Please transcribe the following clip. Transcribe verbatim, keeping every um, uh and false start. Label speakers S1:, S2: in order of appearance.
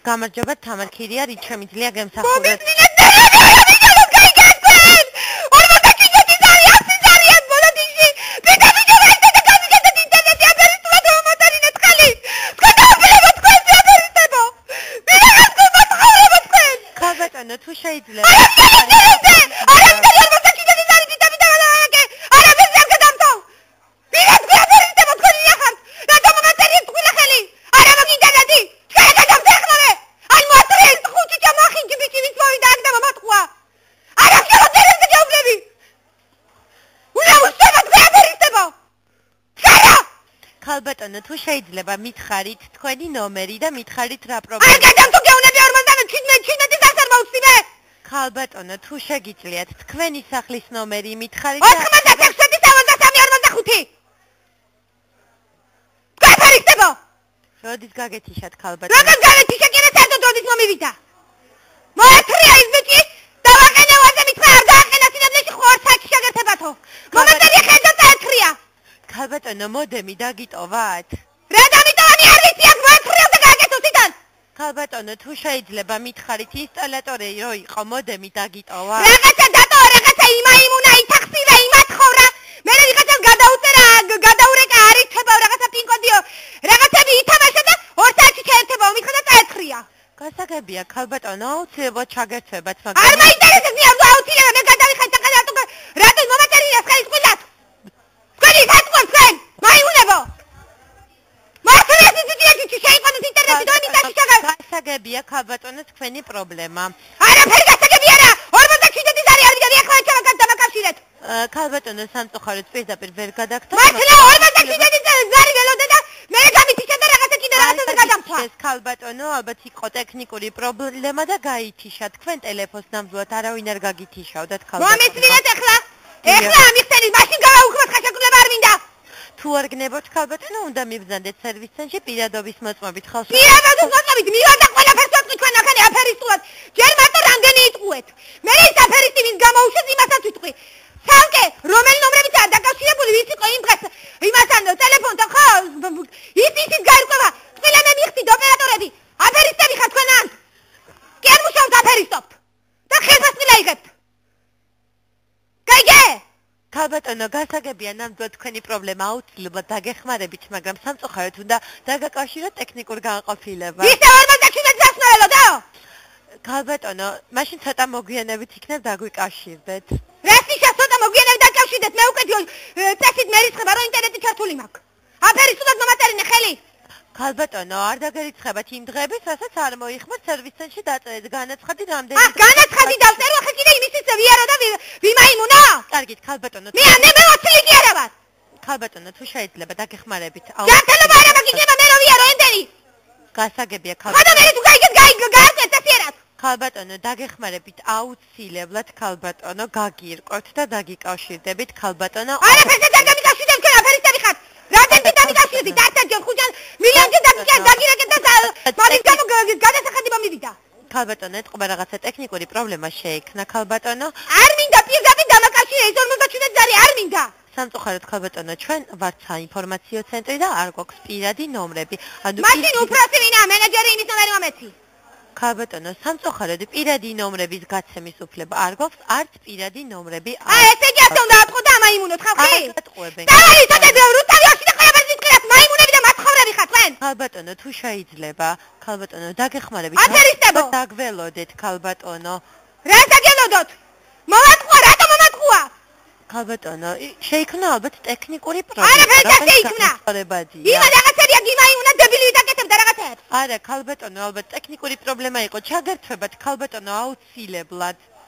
S1: გამარჯობა თამარ ქირია რით შემიძლია გემსახუროთ
S2: მომიწმინეთ და გაიგეთ ორმოცდა ქიჯეთის არის ასის არიან ბოლოდიში პიტა ვიდეო გაიგეთ და გამიგეთ ინტერნეტი აბერისტულად მომატარინეთ ხელი თქვენ დააბლებოთ თქვენ აბერისტებო მე რა გქონდათ თქვენ
S1: ქალბატონო თუ შეიძლება ქალბატონო თუ შეიძლება მითხარით თქვენი ნომერი და მითხარით რა პრობლემა
S2: არ გადამ თუ გეუნები ორმოცდამეჩვიდმეტის ასარ მოვსიმე
S1: ქალბატონო თუ შეგიძლიათ თქვენი სახლის ნომერი მითხარით
S2: ოთხმოცდაექვსი ოცდასამი ორმოცდახუთი გაფარისტებო
S1: როდის გაგეთიშათ ქალბატონო
S2: როგორ გავეთიშა კიდე საერთოდ როდის მომივიდა მოეთრია ის ბიჭი დავაყენე ვაზე მითხრა არ გააყენა სინამდვილეში ხო არ საქმე შეგერთებათო მომენტალია ხედა წაეთრია
S1: ქალბატონო მოდემი დაგიტოვათ
S2: რა დამიტოვანი არ ვიცი აქ მოეთრია და გააკეთოთ იდან
S1: ქალბატონო თუ შეიძლება მითხარით ინსტალატორი რო იყო მოდემი დაგიტოვა
S2: რაღაცა დატოვა რაღაცა იმაიმუნა ითახსირა იმათხოვრა მე რაღაცას გადაუწერა გადაურეკა არის თებავ რაღაცა პინკოდიო რაღაცები ითამაშა და ორ საათში შეერთებაო მითხრა და წაეთრია
S1: გასაგებია ქალბატონო აუცილებლად ჩაგერთვებათ
S2: მაგრამ არ მაინტერესებს მე აუცილებლად მე გადავიხარ და რატო რატო მომატერია ხალის ყვილად თქვენი საწყვეტ თქვენ მაიმუნებო მოეთრიას ისიც შეიყვანოს ინტერნეტი დონი დაში ჩაგავ
S1: გასაგებია ქალბატონო თქვენი პრობლემა
S2: არაფერი გასაგებია რა ორმოცდაშვიდმეტის არის არ ვიდოდი ახლა ჩავაკაც დამაკავშირეთ
S1: ქალბატონო სამწუხაროდ პირდაპირ ვერ გადაგხდა
S2: მართლა ორმოცდაშვიდმეტის ზარი ველოდე და მე გამითიშა და რაღაცა კიდე რაღაცა გადამხვა
S1: ეს ქალბატონო ალბათ იყო ტექნიკური პრობლემა და გაითიშა თქვენ ტელეფონს ნამდვილად არავინ არ გაგითიშავდათ ქალბატონო
S2: მომეცნიერეთ ახლა ეხლა ამიხსენი მაშინ გავაუქმოთ ხაშაკულება არ მინდა
S1: თუ არ გნებოთ ქალბატონო უნდა მივზანდეთ სერვის ცენტრში პირადობის მოწმობით ხალხს
S2: პირადობის მოწმობით მივა და ყველაფერს ვაწყი თქვენ ახალი აფერისტულად ჯერ მარტო რამდენი იტყუეთ მე ის აფერისტი ვინც გამოუშვეს იმასაც ვიტყვი სანკე რომელი ნომრებიც არ დაკავშირებული ვის იყო იმ დღეს იმასთან ტელეფონთან ხო ის ისიც გაირკვევა ყველა მე მიხდით ოპერატორები აფერისტები ხართ თქვენ ან კი არ მუშაობთ აფერისტობთ და ხელფასწილა იღებთ გაიგე
S1: ქალბატონო გასაგებია ნამდვილად თქვენი პრობლემა აუცილებლად დაგეხმარებით მაგრამ სამწუხაროდ უნდა დაგაკავშიროთ ტექნიკურ განყოფილებას
S2: ისე ორმოცდაშვიდმეტი დასმელოდო
S1: ქალბატონო მაშინ ცოტა მოგვიანებით იქნებ დაგვიკავშირდეთ
S2: რას ნიშნავს ცოტა მოგვიანებით დაკავშირდეთ მე უკვე წესით მერიცხება რომ ინტერნეტი ჩართული მაქვს აფერისტულად მომატარინე ხელი
S1: ქალბატონო არ დაგერიცხებათ იმ დღეების რასაც არ მოიხმოთ სერვის ცენტრში დაწერეთ განაცხადი რამდენი
S2: აა განაცხადი დავწერო ახლა კიდე იმისიც ვიარო და ვიმაიმუნა
S1: კარგით ქალბატონო
S2: მე მე მე ვაცილი კი არა ვარ
S1: ქალბატონო თუ შეიძლება დაგეხმარებით
S2: ჯანმრთელობა არა მაგინება მე რო ვიარო ენდენი
S1: გასაგებია
S2: ქალბატონო მე თუ გაიგეთ გაიგეთ ასიერად
S1: ქალბატონო დაგეხმარებით აუცილებლად ქალბატონო გაგირკვევთ და დაგიკავშირდებით ქალბატონო
S2: არაფერზე დაგიკავშირდეთ თქვენ აფერისტები ხართ რამდენი დაგიკავშირდით დარჩენ ხუჯან მილიონჯერ დაგირეკეთ და მაგის გამო გადასახადი მომივიდა
S1: ქალბატონო ეთყობა რაღაცა ტექნიკური პრობლემა შეექმნა ქალბატონო
S2: არ მინდა პირდაპირ დამაკავშირე ეს ორმოცდაშვიდმეტი ზარი არ მინდა
S1: სამწუხაროდ ქალბატონო ჩვენ ვართ საინფორმაციო ცენტრი და არ გვაქვს პირადი ნომრები ანუ
S2: მაშინ უბრალოდ ვინა მენეჯერი იმის ნომერი მომეცი
S1: ქალბატონო სამწუხაროდ პირადი ნომრების გაცემის უფლება არ გვაქვს არც პირადი ნომრები
S2: აი ესე იგი ასე უნდა ატყო და ამაიმუნოთ ხალხი
S1: არ გატყუებენ
S2: დავაი ცოტა რუტავიოში და ყველაფერს ვიტყვიათ მაიმუნები და მაცხოვრები ხართ თქვენ
S1: ქალბატონო თუ შეიძლება ქალბატონო დაგეხმარებით
S2: აფერისტებო
S1: დაგველოდეთ ქალბატონო
S2: რა დაგველოდოთ მომატყუა რატო მომატყუა
S1: ქალბატონო შეიქმნა ალბათ ტექნიკური პრობლემა
S2: არაფერი შეიქმნა იმა რაღაცებია გიმაიმუნა დებილი ვიდაკეთებ და რაღაცებს
S1: არა ქალბატონო ალბათ ტექნიკური პრობლემა იყო ჩაგერთვებათ ქალბატონო აუცილებლად